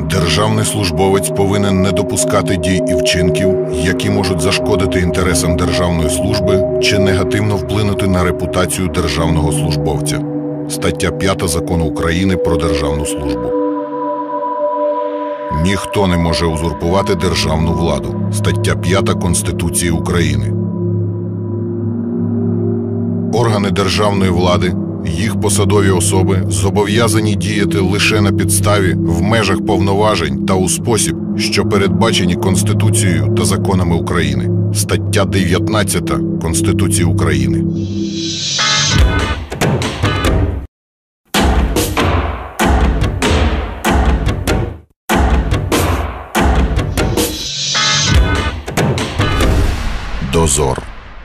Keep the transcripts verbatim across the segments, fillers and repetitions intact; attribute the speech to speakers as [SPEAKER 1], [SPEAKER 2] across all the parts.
[SPEAKER 1] Державний службовець повинен не допускати дій і вчинків, які можуть зашкодити інтересам державної служби чи негативно вплинути на репутацію державного службовця. Стаття п'ята Закону України про державну службу. Ніхто не може узурпувати державну владу. Стаття п'ята Конституції України. Органи державної влади, їх посадові особи зобов'язані діяти лише на підставі, в межах повноважень та у спосіб, що передбачені Конституцією та законами України. Стаття дев'ятнадцята Конституції України. Дозор.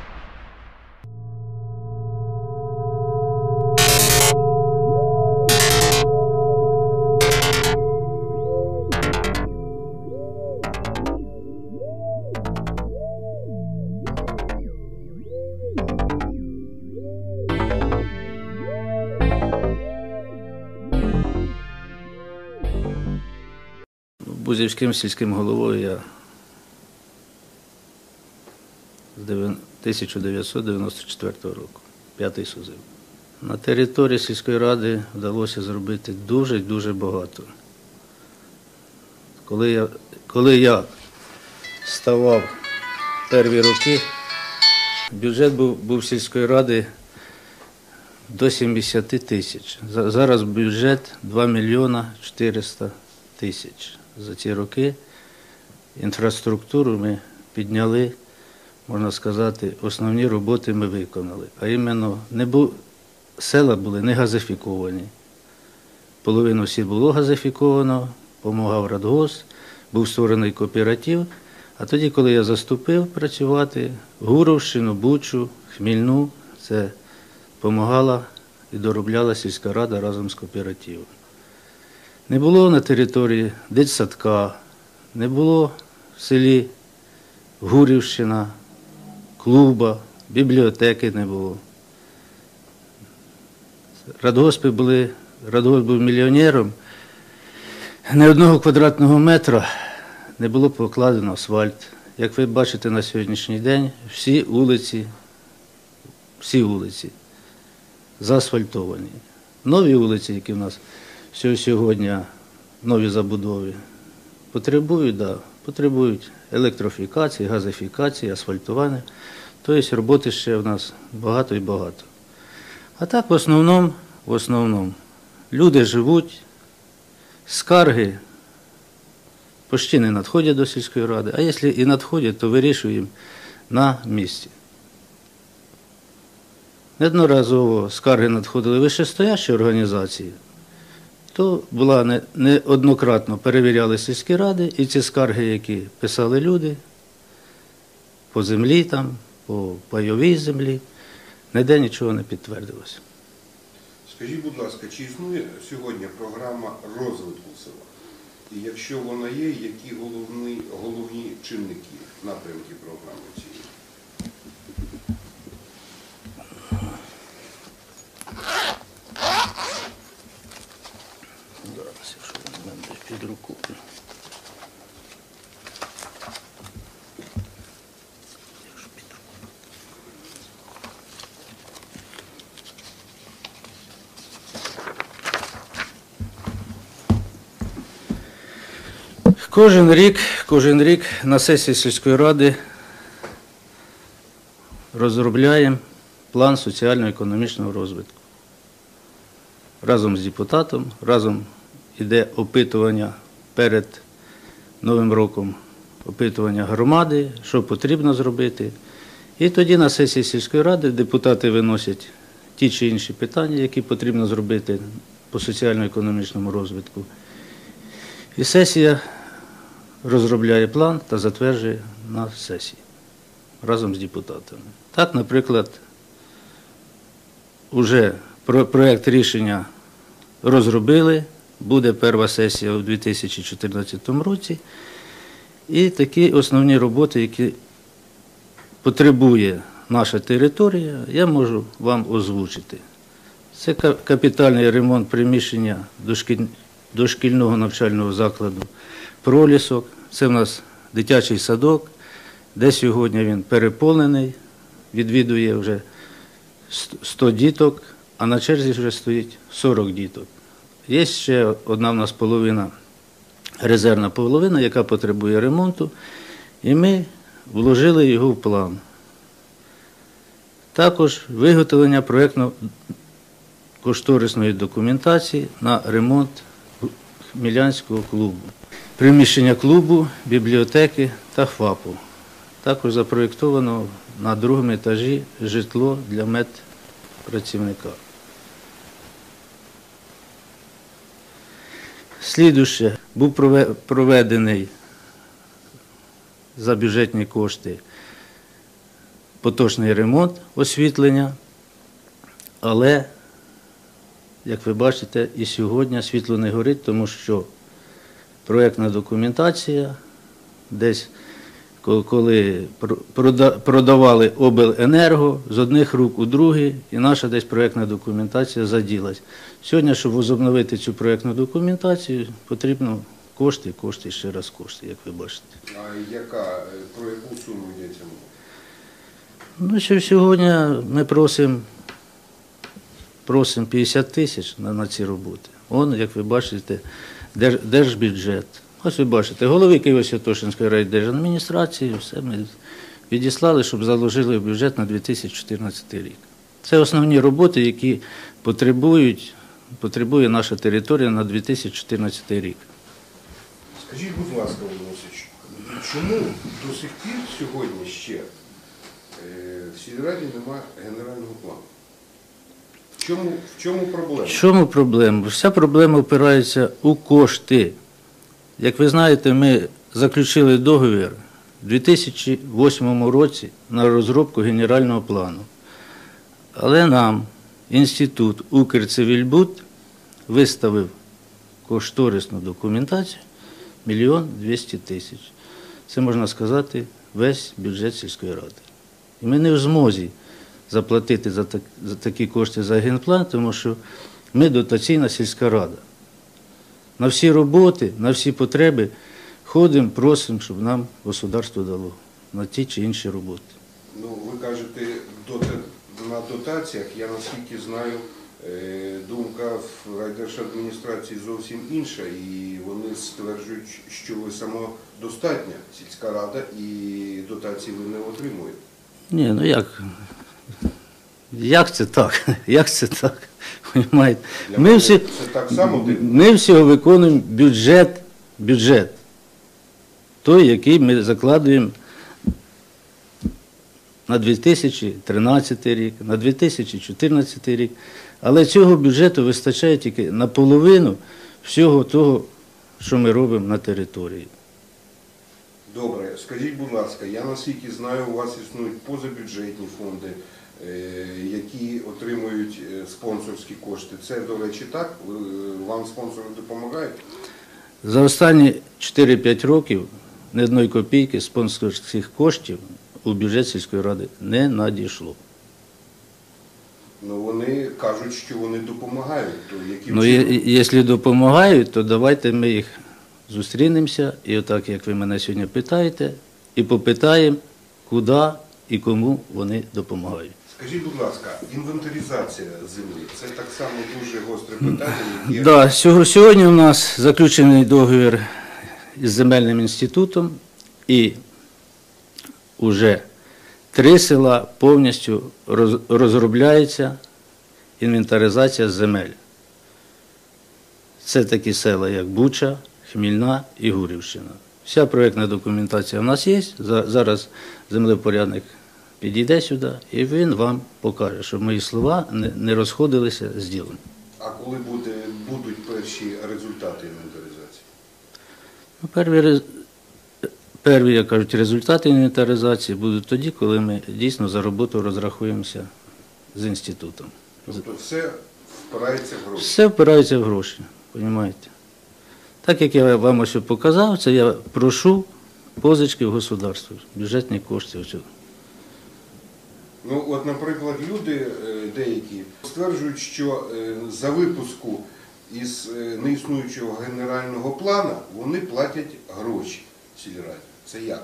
[SPEAKER 2] Бузівським сільським головою я з тисяча дев'ятсот дев'яносто четвертого року, п'ятий созив. На території сільської ради вдалося зробити дуже-дуже багато. Коли я, коли я ставав перві роки, бюджет був, був сільської ради до сімдесят тисяч. Зараз бюджет два мільйони чотириста тисяч. За ці роки інфраструктуру ми підняли, можна сказати, основні роботи ми виконали. А іменно, не бу... села були не газифіковані. Половину всі було газифіковано, допомагав Радгосп, був створений кооператив. А тоді, коли я заступив працювати, Гуровщину, Бучу, Хмільну, це допомагала і доробляла сільська рада разом з кооперативом. Не було на території дитсадка, не було в селі Гурівщина, клуба, бібліотеки не було. Радгоспи були, Радгосп був мільйонером, ні одного квадратного метра не було покладено асфальт. Як ви бачите на сьогоднішній день, всі вулиці, всі вулиці заасфальтовані. Нові вулиці, які в нас сьогодні, нові забудови, потребують, да, потребують електрифікації, газифікації, асфальтування. Тобто роботи ще в нас багато і багато. А так в основному, в основному люди живуть, скарги почти не надходять до сільської ради, а якщо і надходять, то вирішуємо на місці. Неодноразово скарги надходили вищестоящі організації, то була неоднократно перевіряли сільські ради, і ці скарги, які писали люди по землі, там, по пайовій землі, ніде нічого не підтвердилося.
[SPEAKER 3] Скажіть, будь ласка, чи існує сьогодні програма розвитку села? І якщо вона є, які головні, головні чинники, напрямки програми цієї?
[SPEAKER 2] Зараз, якщо в мене під руку. Кожен рік, кожен рік на сесії сільської ради розробляємо план соціально-економічного розвитку. Разом з депутатом, разом йде опитування перед Новим роком, опитування громади, що потрібно зробити. І тоді на сесії сільської ради депутати виносять ті чи інші питання, які потрібно зробити по соціально-економічному розвитку. І сесія розробляє план та затверджує на сесії разом з депутатами. Так, наприклад, вже проєкт рішення розробили, буде перша сесія у дві тисячі чотирнадцятому році, і такі основні роботи, які потребує наша територія, я можу вам озвучити. Це капітальний ремонт приміщення дошкільного навчального закладу «Пролісок». Це в нас дитячий садок, де сьогодні він переповнений, відвідує вже сто діток, а на черзі вже стоїть сорок діток. Є ще одна в нас половина, резервна половина, яка потребує ремонту, і ми вложили його в план. Також виготовлення проєктно-кошторисної документації на ремонт Хмілянського клубу, приміщення клубу, бібліотеки та ФАПу. Також запроєктовано на другому етажі житло для медпрацівника. Слідуще, був проведений за бюджетні кошти поточний ремонт освітлення, але, як ви бачите, і сьогодні світло не горить, тому що проєктна документація десь, коли продавали обленерго з одних рук у другі, і наша десь проєктна документація заділась. Сьогодні, щоб возобновити цю проєктну документацію, потрібно кошти, кошти, ще раз кошти, як ви бачите.
[SPEAKER 3] А яка, про яку суму йдеться мова?
[SPEAKER 2] Ну, що сьогодні ми просимо просимо п'ятдесят тисяч на, на ці роботи. Он, як ви бачите, держ, держбюджет. Ось ви бачите, голови Києво-Святошинської райдержадміністрації, все ми відіслали, щоб заложили в бюджет на дві тисячі чотирнадцятий рік. Це основні роботи, які потребують, потребує наша територія на дві тисячі чотирнадцятий рік.
[SPEAKER 3] Скажіть, будь ласка, Володимирович, чому до сих пір сьогодні ще в сільраді немає генерального плану? В чому, в чому проблема?
[SPEAKER 2] В чому проблема? Вся проблема опирається у кошти. Як ви знаєте, ми заключили договір у дві тисячі восьмому році на розробку генерального плану. Але нам інститут Укрцивільбуд виставив кошторисну документацію мільйон двісті тисяч. Це, можна сказати, весь бюджет сільської ради. І ми не в змозі заплатити за, так, за такі кошти за генплан, тому що ми дотаційна сільська рада. На всі роботи, на всі потреби ходимо, просимо, щоб нам государство дало на ті чи інші роботи.
[SPEAKER 3] Ну, ви кажете, на дотаціях, я наскільки знаю, думка в райдержадміністрації зовсім інша, і вони стверджують, що ви самодостатня сільська рада і дотації ви не отримуєте.
[SPEAKER 2] Ні, ну як? Як це так? Як це так? Ми всі,
[SPEAKER 3] це так само
[SPEAKER 2] ми всі виконуємо бюджет, бюджет, той, який ми закладуємо на дві тисячі тринадцятий рік, на дві тисячі чотирнадцятий рік, але цього бюджету вистачає тільки на половину всього того, що ми робимо на території.
[SPEAKER 3] Добре, скажіть, будь ласка, я наскільки знаю, у вас існують позабюджетні фонди, які отримують спонсорські кошти. Це, до речі, так? Вам спонсори допомагають?
[SPEAKER 2] За останні чотири-п'ять років ні одної копійки спонсорських коштів у бюджет сільської ради не надійшло.
[SPEAKER 3] Ну, вони кажуть, що вони допомагають. То яким
[SPEAKER 2] ну, якщо допомагають, то давайте ми їх зустрінемося, і отак, як ви мене сьогодні питаєте, і попитаємо, куди і кому вони допомагають.
[SPEAKER 3] Скажіть, будь ласка, інвентаризація землі – це так само дуже гостре питання? Яке...
[SPEAKER 2] Да, сьогодні у нас заключений договір із земельним інститутом, і вже три села повністю розробляється інвентаризація земель. Це такі села, як Буча, Хмільна і Гурівщина. Вся проєктна документація в нас є, зараз землевпорядник підійде сюди, і він вам покаже, щоб мої слова не розходилися з ділом.
[SPEAKER 3] А коли буде, будуть перші результати інвентаризації?
[SPEAKER 2] Ну, перві, перві, як кажуть, результати інвентаризації будуть тоді, коли ми дійсно за роботу розрахуємося з інститутом.
[SPEAKER 3] Тобто все впирається в гроші?
[SPEAKER 2] Все впирається в гроші, розумієте. Так, як я вам ось показав, це я прошу позички в государство, бюджетні кошти.
[SPEAKER 3] Ну, от, наприклад, люди деякі стверджують, що за випуску із е, неіснуючого генерального плану вони платять гроші сільраді. Це як?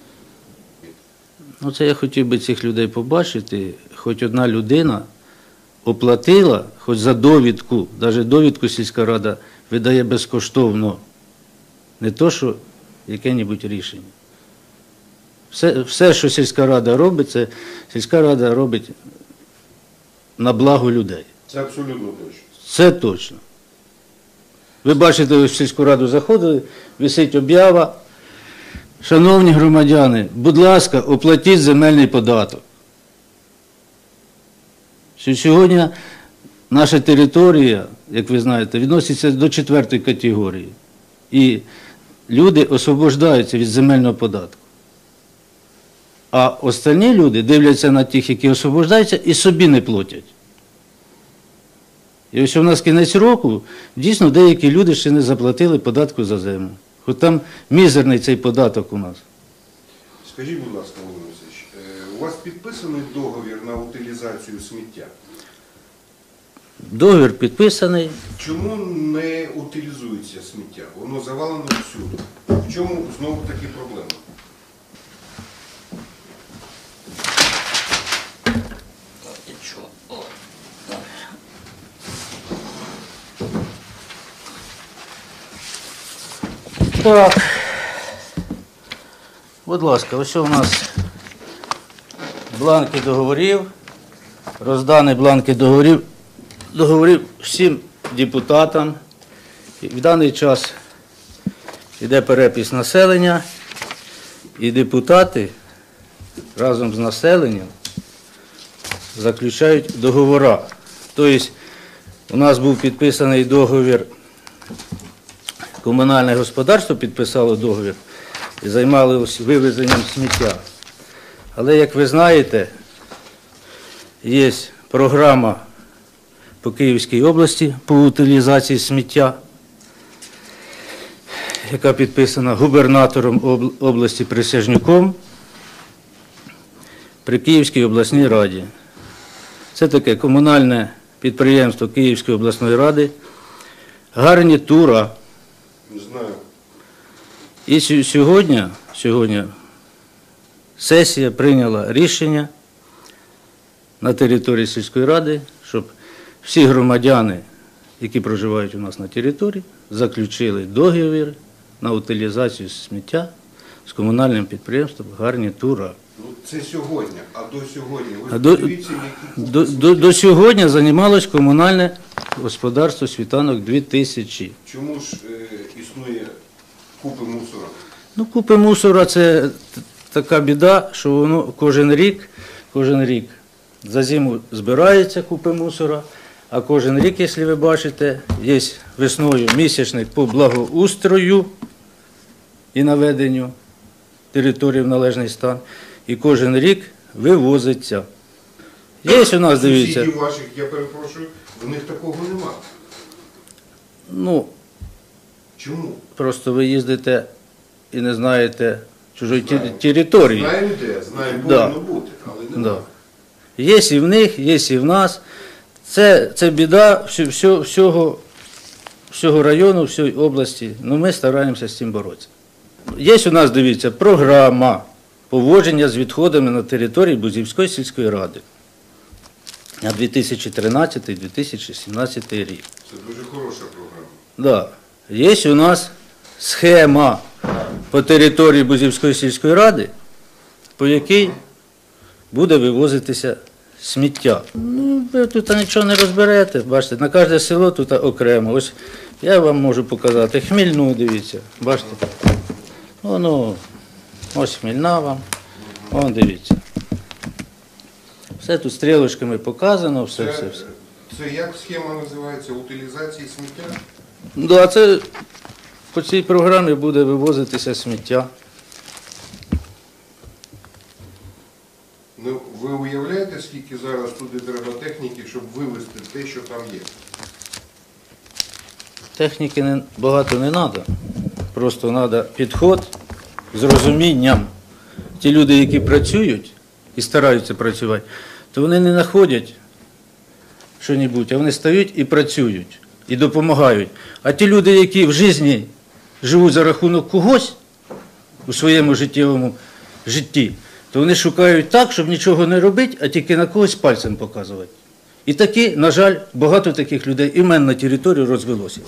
[SPEAKER 2] Ну, це я хотів би цих людей побачити. Хоч одна людина оплатила, хоч за довідку, навіть довідку сільська рада видає безкоштовно. Не то, що яке-небудь рішення. Все, все, що сільська рада робить, це сільська рада робить на благо людей.
[SPEAKER 3] Це абсолютно точно.
[SPEAKER 2] Це точно. Ви бачите, ви в сільську раду заходили, висить об'ява. Шановні громадяни, будь ласка, оплатіть земельний податок. Сьогодні наша територія, як ви знаєте, відноситься до четвертої категорії. І люди освобождаються від земельного податку. А остальні люди дивляться на тих, які освобождаються, і собі не платять. І ось у нас кінець року, дійсно, деякі люди ще не заплатили податку за землю. Хоч там мізерний цей податок у нас.
[SPEAKER 3] Скажіть, будь ласка, Володимир Васильович, е, у вас підписаний договір на утилізацію сміття?
[SPEAKER 2] Договір підписаний.
[SPEAKER 3] Чому не утилізується сміття? Воно завалено всюди. В чому знову таки проблема?
[SPEAKER 2] Так, будь ласка, ось у нас бланки договорів, роздані бланки договорів, договорів всім депутатам. І в даний час йде перепис населення, і депутати разом з населенням заключають договори. Тобто у нас був підписаний договір. Комунальне господарство підписало договір і займалося вивезенням сміття. Але, як ви знаєте, є програма по Київській області по утилізації сміття, яка підписана губернатором області Присяжнюком при Київській обласній раді. Це таке комунальне підприємство Київської обласної ради «Гарнітура».
[SPEAKER 3] Не знаю.
[SPEAKER 2] І сьогодні, сьогодні сесія прийняла рішення на території сільської ради, щоб всі громадяни, які проживають у нас на території, заключили договір на утилізацію сміття з комунальним підприємством «Гарнітура».
[SPEAKER 3] Ну, це сьогодні, а до сьогодні. Ви
[SPEAKER 2] А до,
[SPEAKER 3] дивіться, які...
[SPEAKER 2] до, до, до сьогодні займалось комунальне господарство «Світанок дві тисячі».
[SPEAKER 3] Чому ж е, існує купи мусора?
[SPEAKER 2] Ну, купи мусора – це така біда, що воно кожен рік, кожен рік за зиму збирається купи мусора, а кожен рік, якщо ви бачите, є весною місячник по благоустрою і наведенню території в належний стан, і кожен рік вивозиться. Є у нас, дивіться.
[SPEAKER 3] Сусідів ваших, я перепрошую, в них такого нема.
[SPEAKER 2] Ну,
[SPEAKER 3] чому?
[SPEAKER 2] Просто ви їздите і не знаєте чужої знаємо. території.
[SPEAKER 3] Знаємо де, знаємо,
[SPEAKER 2] да.
[SPEAKER 3] повинно бути, але нема.
[SPEAKER 2] Да. Є і в них, є і в нас. Це, це біда всього, всього, всього району, всієї області. Ну, ми стараємося з цим боротися. Є у нас, дивіться, програма поводження з відходами на території Бузівської сільської ради на дві тисячі тринадцятий - дві тисячі сімнадцятий рік.
[SPEAKER 3] Це дуже хороша програма.
[SPEAKER 2] Да. Є у нас схема по території Бузівської сільської ради, по якій буде вивозитися сміття. Ну, ви тут нічого не розберете, бачите, на кожне село тут окремо. Ось я вам можу показати Хмільну, дивіться, бачите. Воно, ось Хмільна вам, вон дивіться. Все тут стрілочками показано, все,
[SPEAKER 3] Це,
[SPEAKER 2] все, все.
[SPEAKER 3] це як схема називається? Утилізації сміття?
[SPEAKER 2] Да, це по цій програмі буде вивозитися сміття.
[SPEAKER 3] Ну, ви уявляєте, скільки зараз туди треба техніки, щоб вивезти те, що там є?
[SPEAKER 2] Техніки не, багато не треба. Просто треба підход з розумінням. Ті люди, які працюють і стараються працювати, то вони не знаходять що-небудь, а вони стають і працюють. і допомагають. А ті люди, які в житті живуть за рахунок когось у своєму життєвому житті, то вони шукають так, щоб нічого не робити, а тільки на когось пальцем показувати. І такі, на жаль, багато таких людей і в мене на території розвелося.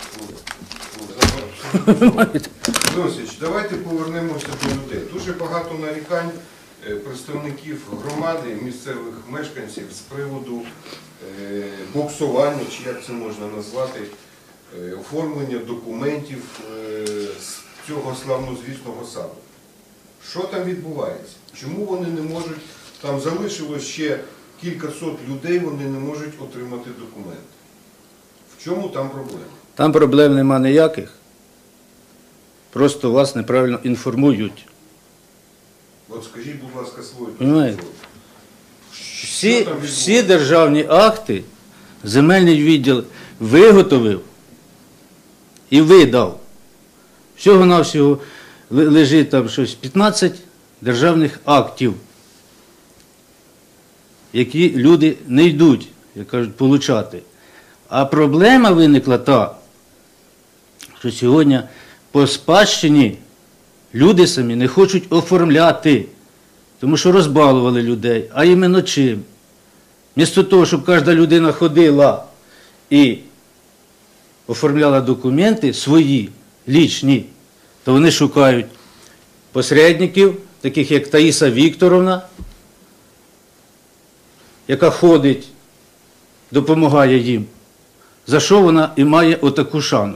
[SPEAKER 3] Досить, давайте повернемося до людей. Дуже багато нарікань е, представників громади, місцевих мешканців з приводу е, боксування, чи як це можна назвати, е, оформлення документів е, з цього славнозвісного саду. Що там відбувається? Чому вони не можуть, там залишилось ще кількасот людей, вони не можуть отримати документи? В чому там проблема?
[SPEAKER 2] Там проблем нема ніяких. Просто вас неправильно інформують.
[SPEAKER 3] От скажіть, будь ласка, свою
[SPEAKER 2] Понимаєте?
[SPEAKER 3] точку зору.
[SPEAKER 2] Всі,
[SPEAKER 3] Що там
[SPEAKER 2] всі
[SPEAKER 3] відбувається?
[SPEAKER 2] державні акти земельний відділ виготовив і видав. Всього-навсього ли- лежить там щось п'ятнадцять державних актів, які люди не йдуть, як кажуть, получати. А проблема виникла та, що сьогодні по спадщині люди самі не хочуть оформляти, тому що розбалували людей. А іменно чим? Вмісто того, щоб кожна людина ходила і оформляла документи свої, лічні, то вони шукають посередників, таких як Таїса Вікторовна, яка ходить, допомагає їм. За що вона і має отаку шану?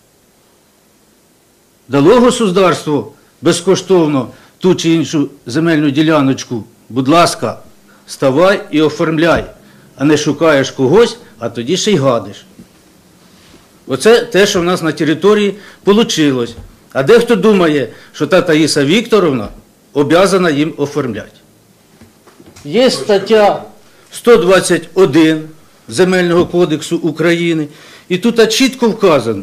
[SPEAKER 2] Дало государство безкоштовно ту чи іншу земельну діляночку, будь ласка, ставай і оформляй, а не шукаєш когось, а тоді ще й гадиш. Оце те, що в нас на території вийшло. А дехто думає, що та Таїса Вікторовна обязана їм оформляти. Є стаття сто двадцять один Земельного кодексу України, і тут чітко вказано: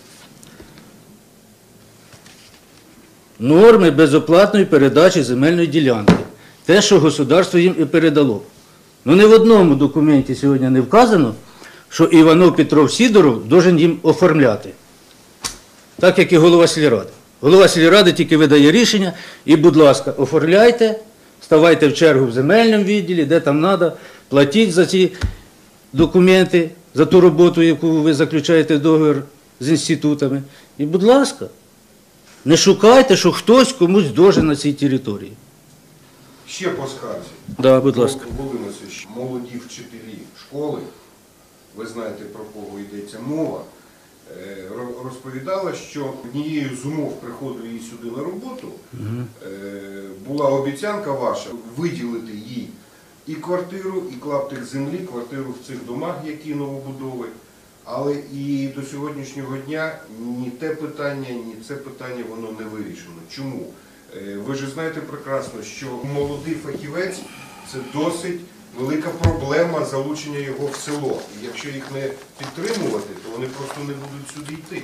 [SPEAKER 2] норми безоплатної передачі земельної ділянки. Те, що государство їм і передало. Ну, ні в одному документі сьогодні не вказано, що Іванов Петров Сідоров должен їм оформляти. Так, як і голова сільради. Голова сільради тільки видає рішення, і, будь ласка, оформляйте, ставайте в чергу в земельному відділі, де там треба, платіть за ці документи, за ту роботу, яку ви заключаєте договір з інститутами. І, будь ласка, не шукайте, що хтось комусь должен на цій території.
[SPEAKER 3] Ще по скарзі.
[SPEAKER 2] Да, будь ласка.
[SPEAKER 3] Володимир Васильович, молоді вчителі школи, ви знаєте, про кого йдеться мова, е, ро- розповідала, що однією з умов приходу її сюди на роботу е, була обіцянка ваша виділити їй і квартиру, і клаптик землі, квартиру в цих домах, які новобудови. Але і до сьогоднішнього дня ні те питання, ні це питання, воно не вирішено. Чому? Е, Ви ж знаєте прекрасно, що молодий фахівець – це досить велика проблема залучення його в село. І якщо їх не підтримувати, то вони просто не будуть сюди йти.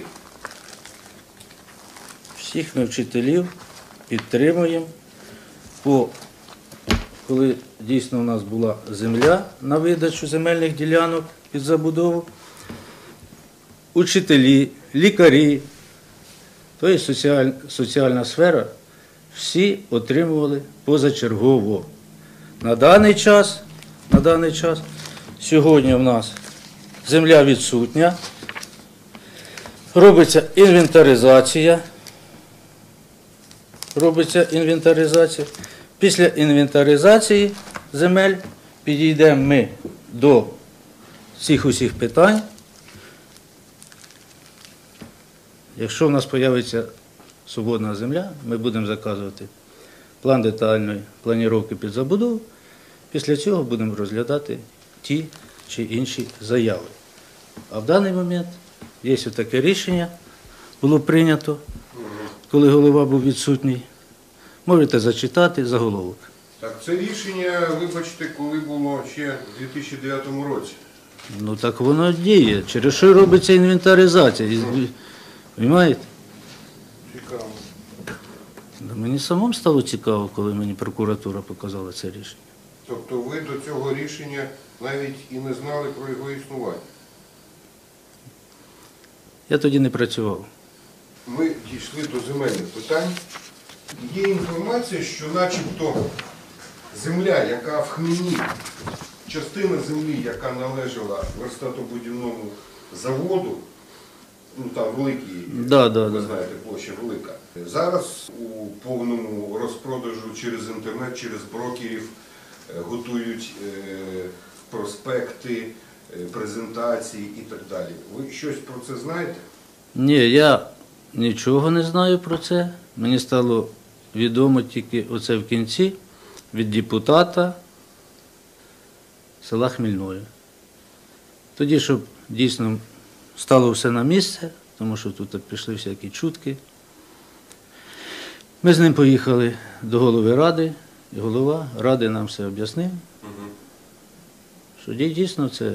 [SPEAKER 2] Всіх ми вчителів підтримуємо. По, коли дійсно у нас була земля на видачу земельних ділянок під забудову, учителі, лікарі, то є соціаль, соціальна сфера, всі отримували позачергово. На даний час, на даний час, сьогодні в нас земля відсутня, робиться інвентаризація, робиться інвентаризація. Після інвентаризації земель підійдемо ми до цих усіх питань. Якщо в нас з'явиться свободна земля, ми будемо заказувати план детальної планіровки під забудову. Після цього будемо розглядати ті чи інші заяви. А в даний момент є ось таке рішення, було прийнято, коли голова був відсутній. Можете зачитати заголовок.
[SPEAKER 3] Так, це рішення, вибачте, коли було ще в дві тисячі дев'ятому році.
[SPEAKER 2] Ну так воно діє. Через що робиться інвентаризація? Понимаєте?
[SPEAKER 3] Цікаво.
[SPEAKER 2] Да мені самому стало цікаво, коли мені прокуратура показала це рішення.
[SPEAKER 3] Тобто ви до цього рішення навіть і не знали про його існування?
[SPEAKER 2] Я тоді не працював.
[SPEAKER 3] Ми дійшли до земельних питань. Є інформація, що начебто земля, яка в Хмельні, частина землі, яка належала верстатобудівному заводу, ну там великий,
[SPEAKER 2] Да, да,
[SPEAKER 3] ви
[SPEAKER 2] да.
[SPEAKER 3] знаєте, площа велика. Зараз у повному розпродажу через інтернет, через брокерів е, готують е, проспекти, е, презентації і так далі. Ви щось про це знаєте?
[SPEAKER 2] Ні, я нічого не знаю про це. Мені стало відомо тільки оце в кінці від депутата села Хмільної. Тоді, щоб дійсно стало все на місце, тому що тут пішли всякі чутки. Ми з ним поїхали до голови ради, і голова ради нам все об'яснив, що дійсно це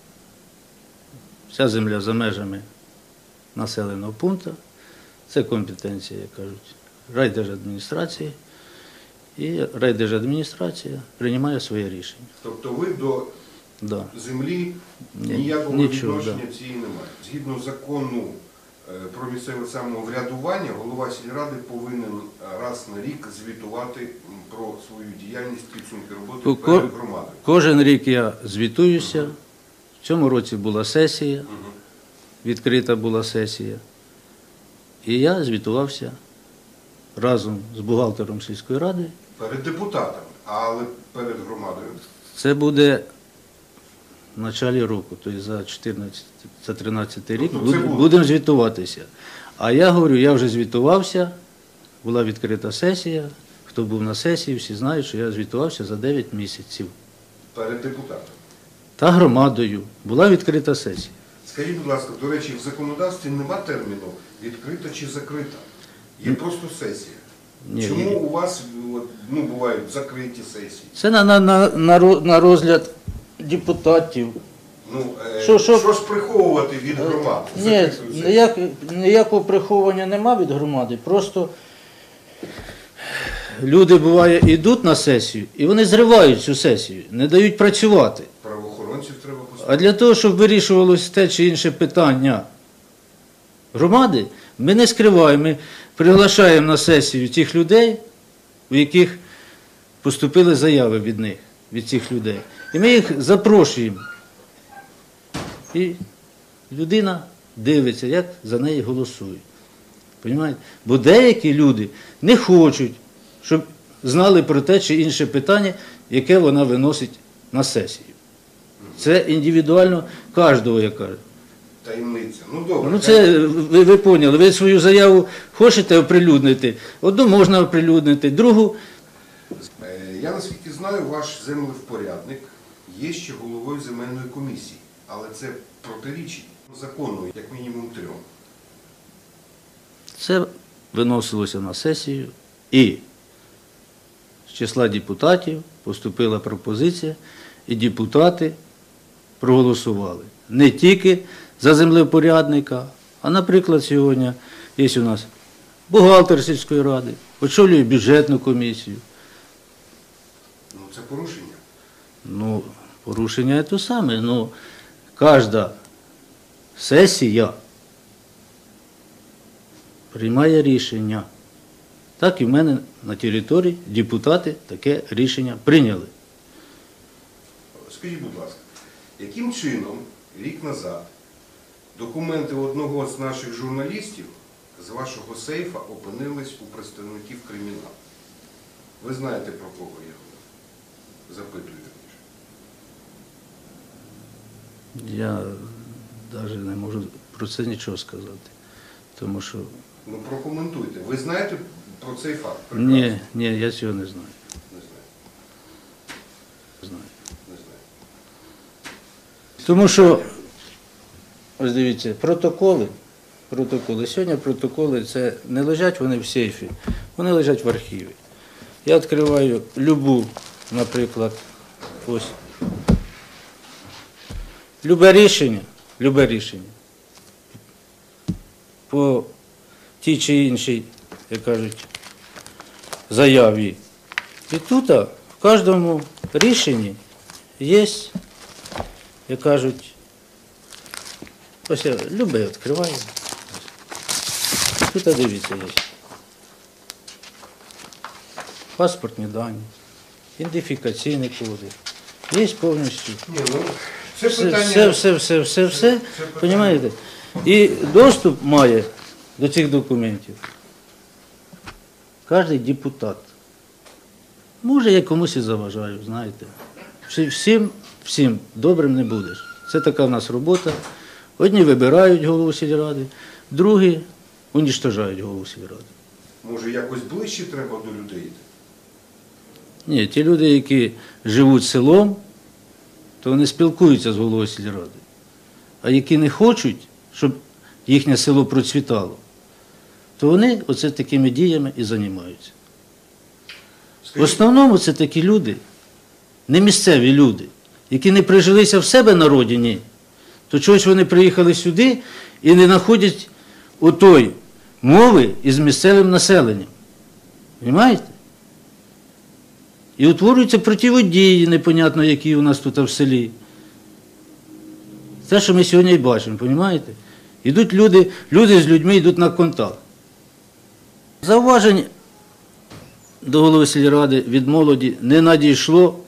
[SPEAKER 2] вся земля за межами населеного пункту, це компетенція, як кажуть, райдержадміністрації, і райдержадміністрація приймає своє рішення.
[SPEAKER 3] Тобто ви до
[SPEAKER 2] Да.
[SPEAKER 3] землі
[SPEAKER 2] Ні,
[SPEAKER 3] ніякого
[SPEAKER 2] нічого,
[SPEAKER 3] відношення
[SPEAKER 2] да.
[SPEAKER 3] цієї немає. Згідно закону е, про місцеве самоврядування, голова сільради повинен раз на рік звітувати м, про свою діяльність, підсумки роботи
[SPEAKER 2] Ко-
[SPEAKER 3] перед громадою.
[SPEAKER 2] Кожен рік я звітуюся. В цьому році була сесія, відкрита була сесія. І я звітувався разом з бухгалтером сільської ради.
[SPEAKER 3] Перед депутатами, але перед громадою.
[SPEAKER 2] Це буде в початку року, тобто за чотирнадцятий, за тринадцятий рік
[SPEAKER 3] Тобто це
[SPEAKER 2] буд-
[SPEAKER 3] буде?
[SPEAKER 2] будемо звітуватися. А я говорю, я вже звітувався, була відкрита сесія. Хто був на сесії, всі знають, що я звітувався за дев'ять місяців.
[SPEAKER 3] Перед депутатами.
[SPEAKER 2] Та громадою була відкрита сесія.
[SPEAKER 3] Скажіть, будь ласка, до речі, в законодавстві нема терміну відкрита чи закрита. Є просто сесія.
[SPEAKER 2] Ні,
[SPEAKER 3] Чому
[SPEAKER 2] ні.
[SPEAKER 3] у вас от, ну, бувають закриті сесії?
[SPEAKER 2] Це на, на, на, на ро- на розгляд депутатів.
[SPEAKER 3] Ну, е,
[SPEAKER 2] Що- що-
[SPEAKER 3] що ж приховувати від громад?
[SPEAKER 2] Ні,
[SPEAKER 3] Закритою сесією?
[SPEAKER 2] ніяк, ніякого приховування нема від громади. Просто люди, буває, йдуть на сесію, і вони зривають цю сесію, не дають працювати.
[SPEAKER 3] Правоохоронців треба
[SPEAKER 2] А
[SPEAKER 3] поставити.
[SPEAKER 2] для того, щоб вирішувалося те чи інше питання громади, ми не скриваємо, ми приглашаємо на сесію тих людей, у яких поступили заяви від них, від цих людей. І ми їх запрошуємо. І людина дивиться, як за неї голосують. Понімаєте? Бо деякі люди не хочуть, щоб знали про те чи інше питання, яке вона виносить на сесію. Це індивідуально кожного, я кажу.
[SPEAKER 3] Таємниця. Ну добре.
[SPEAKER 2] Ну це ви, ви поняли, ви свою заяву хочете оприлюднити, одну можна оприлюднити, другу.
[SPEAKER 3] Е, Я наскільки знаю, ваш землевпорядник є ще головою земельної комісії, але це протирічить закону, як мінімум трьом.
[SPEAKER 2] Це виносилося на сесію, і з числа депутатів поступила пропозиція, і депутати проголосували. Не тільки за землевпорядника, а, наприклад, сьогодні є у нас бухгалтер сільської ради, очолює бюджетну комісію.
[SPEAKER 3] Ну це порушення.
[SPEAKER 2] Ну, порушення те саме, ну, кожна сесія приймає рішення. Так і в мене на території депутати таке рішення прийняли.
[SPEAKER 3] Скажіть, будь ласка, яким чином рік назад документи одного з наших журналістів з вашого сейфа опинились у представників криміналу? Ви знаєте, про кого я запитую?
[SPEAKER 2] Я навіть не можу про це нічого сказати. Тому що
[SPEAKER 3] Ну прокоментуйте. Ви знаєте про цей факт? Прекрасно.
[SPEAKER 2] ні, ні, я цього не знаю.
[SPEAKER 3] Не знаю.
[SPEAKER 2] знаю.
[SPEAKER 3] Не знаю.
[SPEAKER 2] Тому що, ось дивіться, протоколи, протоколи. Сьогодні протоколи це не лежать вони в сейфі, вони лежать в архіві. Я відкриваю любу, наприклад, ось, любе рішення, любе рішення по тій чи іншій, як кажуть, заяві. І тут в кожному рішенні є, як кажуть, ось я любе відкриваю. Тут дивіться є. Паспортні дані, ідентифікаційні коди. Є повністю.
[SPEAKER 3] Ні, ну, це
[SPEAKER 2] Все,
[SPEAKER 3] питання...
[SPEAKER 2] все, все, все, все, все.
[SPEAKER 3] це питання-
[SPEAKER 2] Понімаєте? І доступ має до цих документів кожен депутат. Може, я комусь і заважаю, знаєте. Всі- Всім, всім добрим не будеш. Це така в нас робота. Одні вибирають голову сільради, другі уніштожають голову сільради.
[SPEAKER 3] Може, якось ближче треба до людей йти?
[SPEAKER 2] Ні, ті люди, які живуть селом, то вони спілкуються з головою сільради. А які не хочуть, щоб їхнє село процвітало, то вони оце такими діями і займаються. В
[SPEAKER 3] Скажіть,
[SPEAKER 2] основному це такі люди, не місцеві люди, які не прижилися в себе на родині, то чогось вони приїхали сюди і не знаходять отої мови із місцевим населенням. Розумієте? І утворюються противодії, непонятно, які у нас тут в селі. Те, що ми сьогодні і бачимо, розумієте? Ідуть люди, люди з людьми йдуть на контакт. Зауважень до голови сільради від молоді не надійшло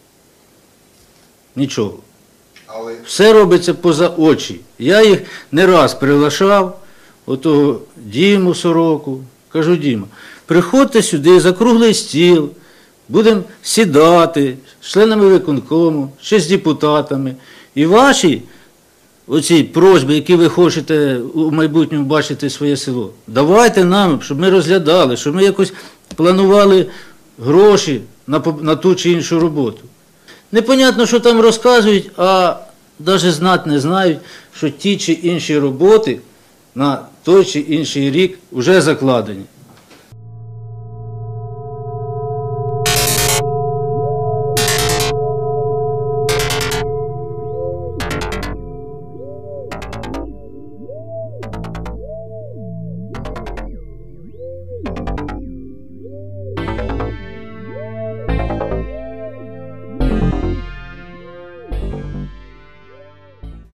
[SPEAKER 2] нічого.
[SPEAKER 3] але
[SPEAKER 2] Все робиться поза очі. Я їх не раз приглашав, отого Діму Сороку, кажу, Діма, приходьте сюди за круглий стіл, будемо сідати з членами виконкому, ще з депутатами. І ваші оці просьби, які ви хочете у майбутньому бачити своє село, давайте нам, щоб ми розглядали, щоб ми якось планували гроші на, по- на ту чи іншу роботу. Непонятно, що там розказують, а навіть знати не знають, що ті чи інші роботи на той чи інший рік вже закладені.